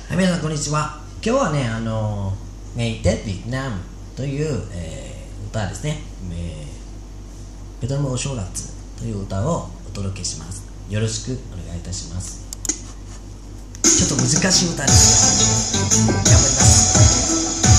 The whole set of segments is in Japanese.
はい、皆さんこんにちは。今日はね、メイテ・ビエナムという、歌ですね、ベトナムお正月という歌をお届けします。よろしくお願いいたします。ちょっと難しい歌ですよ。頑張ります。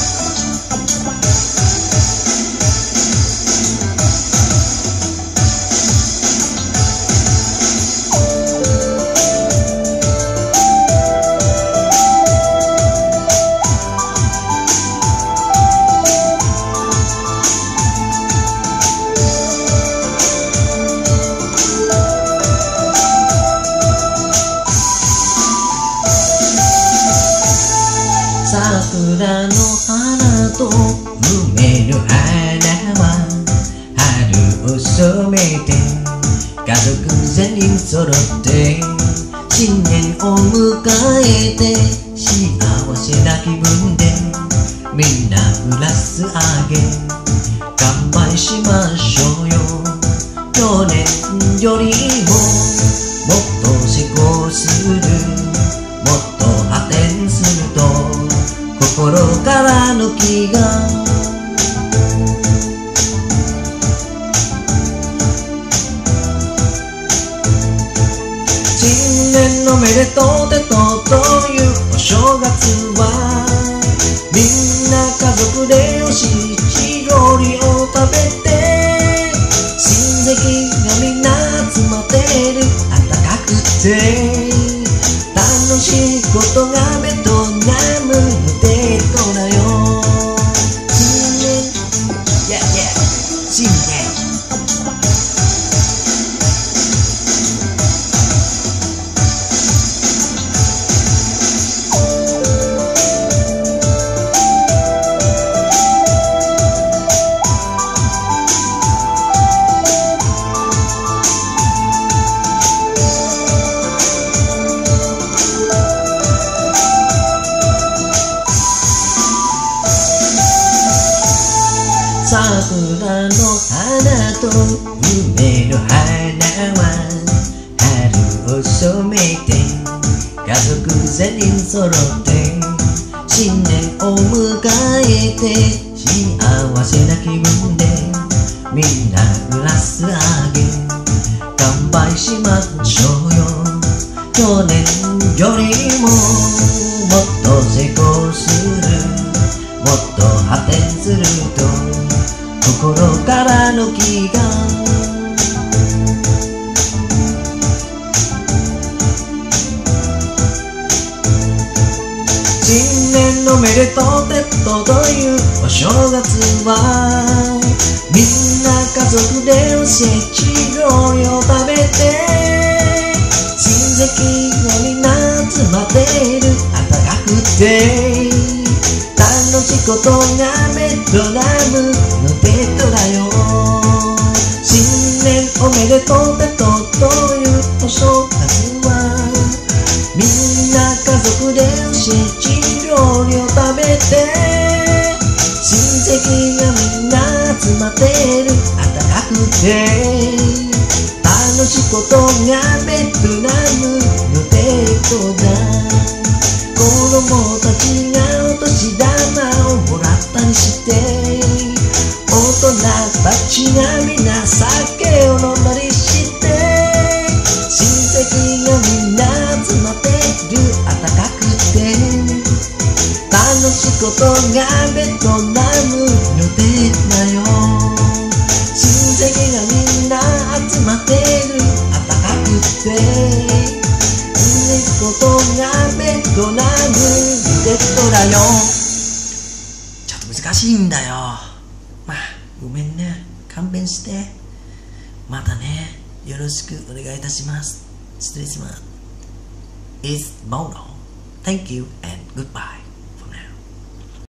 桜の花と梅の花は春を染めて家族全員揃って新年を迎えて幸せな気分でみんなグラスあげ乾杯しましょうよ。去年よりももっと成功する、もっと発展すると心からの気が新年のめでとうでとうというお正月はみんな家族でおしち料理を食べて親戚がみんな集まってるあったかくて楽しいことがベトナムのデートだよ。新年、新年。桜の花と梅の花は春を染めて家族全員揃って新年を迎えて幸せな気分でみんなグラスあげ乾杯しましょうよ。去年よりももっと成功する、もっと発展すると心からの気が新年のめでとうでとというお正月はみんな家族でおせち料理を食べて親戚がみんな集まっているあったかくて楽しいことがベトナムのデートだよ。新年おめでとうでとというお正月はみんな家族でおせち料理を食べて親戚がみんな集まってるあったかくて楽しいことがベトナムのデートだ。子供たちがお年玉をもらったりして大人たちがみんな酒を飲んだりして親戚がみんな集まってるあったかくて楽しいことがベトナムのデートだよ。親戚がみんな集まってるあったかくてことがベトナムデートだよ。ちょっと難しいんだよ。まあごめんね、勘弁して。またね、よろしくお願いいたします。失礼します。It's Mono. Thank you and goodbye.